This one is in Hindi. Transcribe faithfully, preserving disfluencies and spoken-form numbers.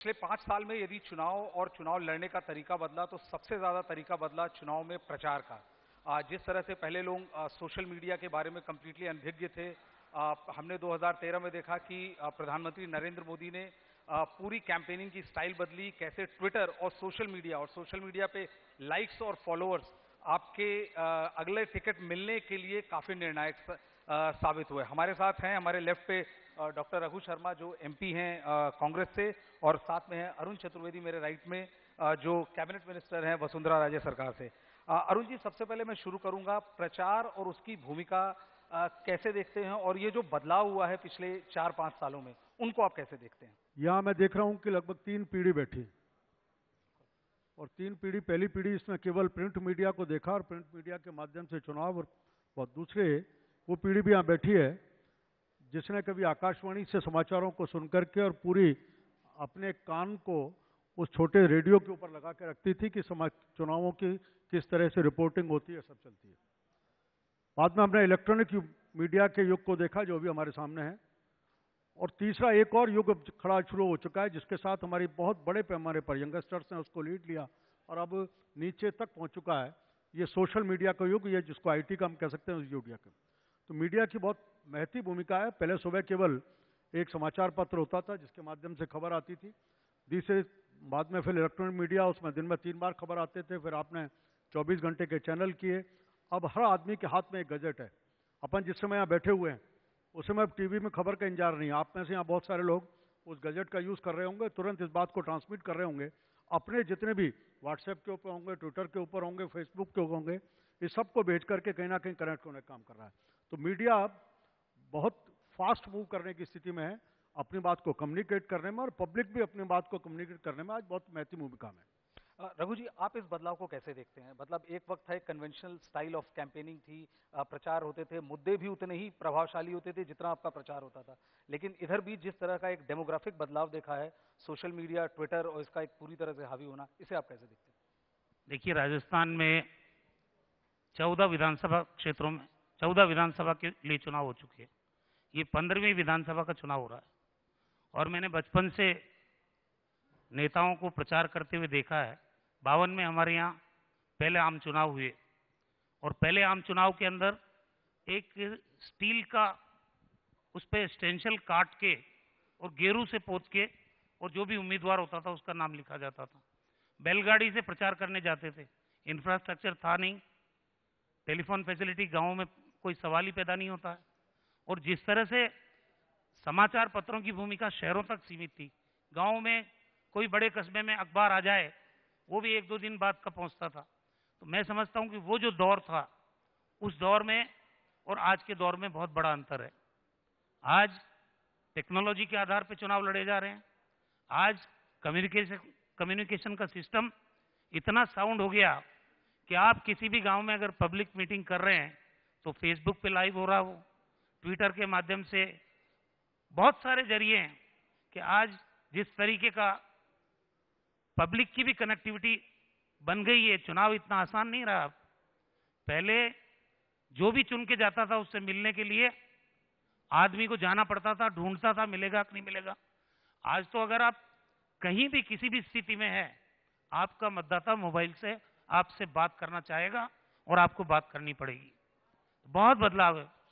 पिछले पांच साल में यदि चुनाव और चुनाव लड़ने का तरीका बदला तो सबसे ज्यादा तरीका बदला चुनाव में प्रचार का। आ, जिस तरह से पहले लोग आ, सोशल मीडिया के बारे में कंप्लीटली अनभिज्ञ थे, आ, हमने दो हज़ार तेरह में देखा कि आ, प्रधानमंत्री नरेंद्र मोदी ने आ, पूरी कैंपेनिंग की स्टाइल बदली, कैसे ट्विटर और सोशल मीडिया और सोशल मीडिया पे लाइक्स और फॉलोअर्स आपके आ, अगले टिकट मिलने के लिए काफी निर्णायक आ, साबित हुए। हमारे साथ हैं हमारे लेफ्ट पे डॉक्टर रघु शर्मा जो एमपी हैं कांग्रेस से, और साथ में है अरुण चतुर्वेदी मेरे राइट में आ, जो कैबिनेट मिनिस्टर हैं वसुंधरा राजे सरकार से। आ, अरुण जी, सबसे पहले मैं शुरू करूंगा, प्रचार और उसकी भूमिका आ, कैसे देखते हैं, और ये जो बदलाव हुआ है पिछले चार पांच सालों में उनको आप कैसे देखते हैं? यहाँ मैं देख रहा हूँ कि लगभग तीन पीढ़ी बैठी, और तीन पीढ़ी, पहली पीढ़ी इसमें केवल प्रिंट मीडिया को देखा और प्रिंट मीडिया के माध्यम से चुनाव, और बहुत दूसरे वो पीढ़ी भी यहाँ बैठी है जिसने कभी आकाशवाणी से समाचारों को सुनकर के और पूरी अपने कान को उस छोटे रेडियो के ऊपर लगा के रखती थी कि चुनावों की किस तरह से रिपोर्टिंग होती है, सब चलती है। बाद में हमने इलेक्ट्रॉनिक मीडिया के युग को देखा जो भी हमारे सामने है, और तीसरा एक और युग खड़ा शुरू हो चुका है जिसके साथ हमारी बहुत बड़े पैमाने पर यंगस्टर्स ने उसको लीड लिया और अब नीचे तक पहुंच चुका है। ये सोशल मीडिया का युग, ये जिसको आईटी का हम कह सकते हैं उस मीडिया का। तो मीडिया की बहुत महती भूमिका है। पहले सुबह केवल एक समाचार पत्र होता था जिसके माध्यम से खबर आती थी, दूसरे बाद में फिर इलेक्ट्रॉनिक मीडिया, उसमें दिन में तीन बार खबर आते थे, फिर आपने चौबीस घंटे के चैनल किए। अब हर आदमी के हाथ में एक गजट है। अपन जिस समय यहाँ बैठे हुए हैं उस समय टीवी में खबर का इंतजार नहीं है। आप में से यहाँ बहुत सारे लोग उस गजट का यूज कर रहे होंगे, तुरंत इस बात को ट्रांसमिट कर रहे होंगे अपने जितने भी व्हाट्सएप के ऊपर होंगे, ट्विटर के ऊपर होंगे, फेसबुक के ऊपर होंगे, इस सब को भेज करके कहीं ना कहीं कनेक्ट होने का काम कर रहा है। तो मीडिया बहुत फास्ट मूव करने की स्थिति में है, अपनी बात को कम्युनिकेट करने में, और पब्लिक भी अपनी बात को कम्युनिकेट करने में आज बहुत महत्वपूर्ण भूमिका में। रघु जी, आप इस बदलाव को कैसे देखते हैं? मतलब एक वक्त था, एक कन्वेंशनल स्टाइल ऑफ कैंपेनिंग थी, प्रचार होते थे, मुद्दे भी उतने ही प्रभावशाली होते थे जितना आपका प्रचार होता था, लेकिन इधर भी जिस तरह का एक डेमोग्राफिक बदलाव देखा है, सोशल मीडिया, ट्विटर और इसका एक पूरी तरह से हावी होना, इसे आप कैसे देखते हैं? देखिए, राजस्थान में चौदह विधानसभा क्षेत्रों में चौदह विधानसभा के लिए चुनाव हो चुके हैं। ये पंद्रहवीं विधानसभा का चुनाव हो रहा है, और मैंने बचपन से नेताओं को प्रचार करते हुए देखा है। बावन में हमारे यहाँ पहले आम चुनाव हुए, और पहले आम चुनाव के अंदर एक स्टील का उस पर स्टेंशल काट के और गेरू से पोत के, और जो भी उम्मीदवार होता था उसका नाम लिखा जाता था। बैलगाड़ी से प्रचार करने जाते थे, इंफ्रास्ट्रक्चर था नहीं, टेलीफोन फैसिलिटी गाँव में कोई सवाल ही पैदा नहीं होता है। और जिस तरह से समाचार पत्रों की भूमिका शहरों तक सीमित थी, गाँव में कोई बड़े कस्बे में अखबार आ जाए वो भी एक दो दिन बाद का पहुंचता था। तो मैं समझता हूं कि वो जो दौर था, उस दौर में और आज के दौर में बहुत बड़ा अंतर है। आज टेक्नोलॉजी के आधार पर चुनाव लड़े जा रहे हैं। आज कम्युनिकेशन कम्युनिकेशन का सिस्टम इतना साउंड हो गया कि आप किसी भी गांव में अगर पब्लिक मीटिंग कर रहे हैं तो फेसबुक पे लाइव हो रहा हो, ट्विटर के माध्यम से, बहुत सारे जरिए हैं कि आज जिस तरीके का पब्लिक की भी कनेक्टिविटी बन गई है, चुनाव इतना आसान नहीं रहा। पहले जो भी चुन के जाता था उससे मिलने के लिए आदमी को जाना पड़ता था, ढूंढता था मिलेगा कि नहीं मिलेगा। आज तो अगर आप कहीं भी किसी भी स्थिति में है, आपका मतदाता मोबाइल से आपसे बात करना चाहेगा और आपको बात करनी पड़ेगी। बहुत बदलाव है।